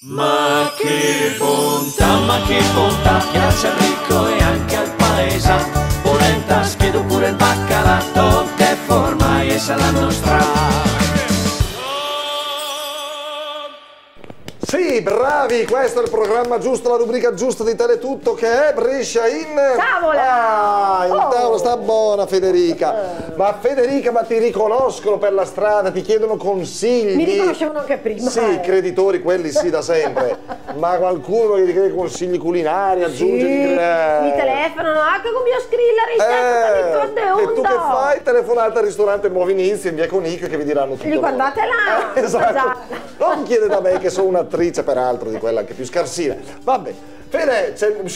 ma che bontà, piace al ricco e anche al paesa. Polenta, schiedo pure il baccalato, che forma e sa la nostra. Sì, bravi, questo è il programma giusto, la rubrica giusta di Teletutto, che è Brescia in... Tavola! Ah, in tavola sta buona Federica. Ma Federica, ma ti riconoscono per la strada, ti chiedono consigli. Mi riconoscevano anche prima. Sì, creditori, quelli sì, da sempre. Ma qualcuno che ti chiede consigli culinari, aggiunge... Mi telefonano anche con mio scrilla, ricetta di e tu che fai? Telefonata al ristorante Nuovi Inizi in via Conicchio che vi diranno tutto. Gli guardate là! Esatto. Non chiede da me che sono un'attrice, peraltro, di quella anche più scarsina. Vabbè, Fede,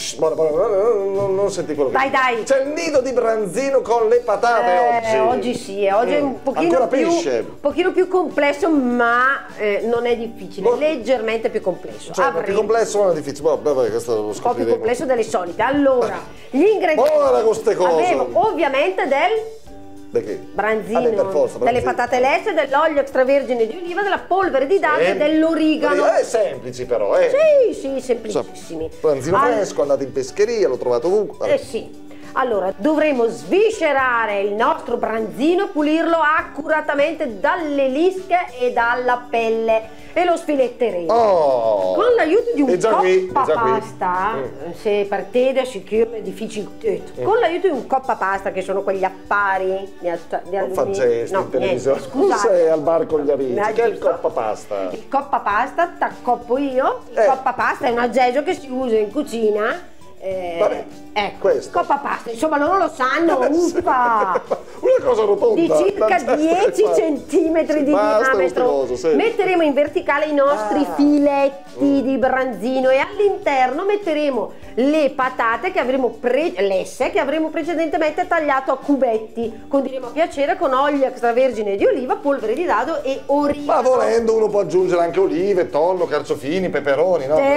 non senti quello che... Dai. C'è il nido di branzino con le patate oggi. Oggi sì, oggi è un pochino più complesso, ma non è difficile, leggermente più complesso. Cioè, più complesso non è difficile, questo lo un po' scopriremo. più complesso delle solite. Allora, gli ingredienti... Buona con ste cose! Avevo ovviamente del... branzino, per forza, delle patate lesse, dell'olio extravergine di oliva, della polvere di date e dell'origano. È semplici però, Sì, semplicissimi. Branzino fresco, andate in pescheria, l'ho trovato ovunque. Sì. Allora, dovremo sviscerare il nostro branzino e pulirlo accuratamente dalle lische e dalla pelle e lo sfiletteremo. Con l'aiuto di un coppa pasta, se partite sicuro è difficile. Con l'aiuto di un coppa pasta, che sono quegli affari di alluminio. Non fa gesto in televisione. Scusate. Sei al bar con gli amici. Che è il coppa pasta? Il coppa pasta t'accoppo io. Il coppa pasta è un aggeggio che si usa in cucina. Vabbè, ecco, questo. coppa pasta, insomma loro lo sanno, uffa! Una cosa rotonda di circa 10 centimetri di diametro. Metteremo in verticale i nostri filetti di branzino e all'interno metteremo le patate che avremo lesse che avremo precedentemente tagliato a cubetti. Condiremo a piacere con olio extravergine di oliva, polvere di dado e origano. Ma volendo uno può aggiungere anche olive, tonno, carciofini, peperoni, no?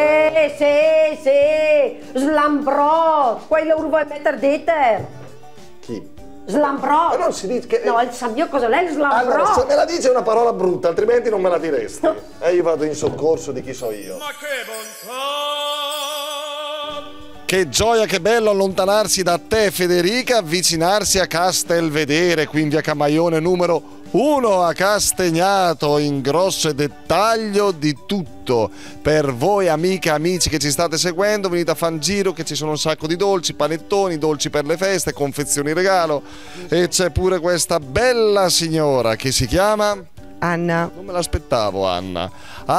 Sì, slambrot, quello che vuoi mettere dite? Chi? Slambrot. Ma non si dice che... No, io cosa lei è slambrot? Allora, se me la dice è una parola brutta, altrimenti non me la diresti. E io vado in soccorso di chi so io. Ma che bontà! Che gioia, che bello allontanarsi da te, Federica, avvicinarsi a Castelvedere, quindi a Camaione numero 1 a Castagnato, in grosso dettaglio di tutto. Per voi amiche e amici che ci state seguendo, venite a fan giro che ci sono un sacco di dolci, panettoni, dolci per le feste, confezioni regalo e c'è pure questa bella signora che si chiama... Anna. Non me l'aspettavo, Anna.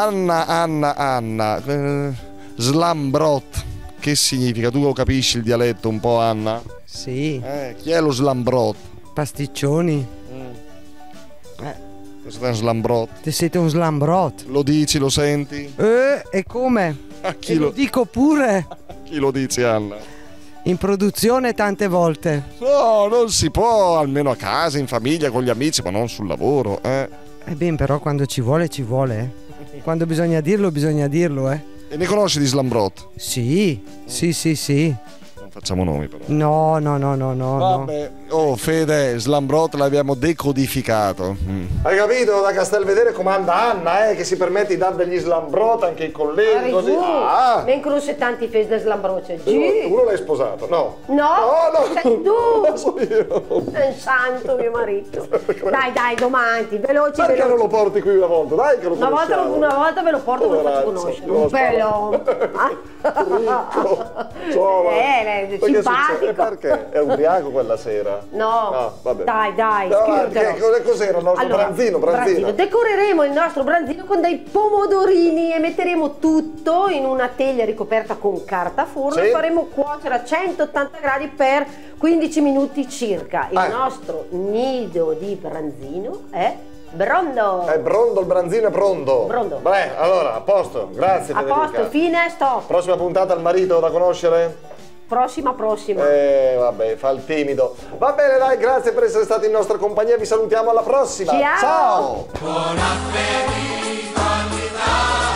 Anna. Slambrot. Che significa? Tu lo capisci il dialetto un po', Anna? Sì. Chi è lo slambrot? Pasticcioni. Questo è un slambrot. Te siete un slambrot. Lo dici, lo senti? E come? Chi lo dico pure. Chi lo dici, Anna? In produzione tante volte. No, non si può, almeno a casa, in famiglia, con gli amici, ma non sul lavoro, ben, però quando ci vuole, ci vuole. Quando bisogna dirlo, E ne conosci di slambrot? Sì. Non facciamo nomi però. No. Vabbè. Oh, Fede, Slambrot l'abbiamo decodificato. Hai capito? Da Castelvedere comanda Anna, che si permette di dare degli Slambrot anche ai colleghi, così. Ben conosce tanti feste de Slambrot. Uno l'hai sposato? No. Sei tu. Sono io. È un santo mio marito. Dai, domani, veloci. Perché non lo porti qui una volta? Dai che lo conosciamo. Una volta ve lo porto e ve lo faccio conoscere. Un pelo. Ricco, simpatico. Perché? È ubriaco quella sera? No, vabbè. Dai, cos'era il nostro branzino? Decoreremo il nostro branzino con dei pomodorini e metteremo tutto in una teglia ricoperta con carta forno e faremo cuocere a 180 gradi per 15 minuti circa. Il nostro nido di branzino è brondo. È brondo, il branzino è pronto. Beh, allora, a posto, grazie Federica. A posto, fine, stop. Prossima puntata al marito da conoscere? Prossima. Vabbè, fa il timido. Va bene, dai, grazie per essere stati in nostra compagnia, vi salutiamo alla prossima. Ciao. Buon appetito all'Italia.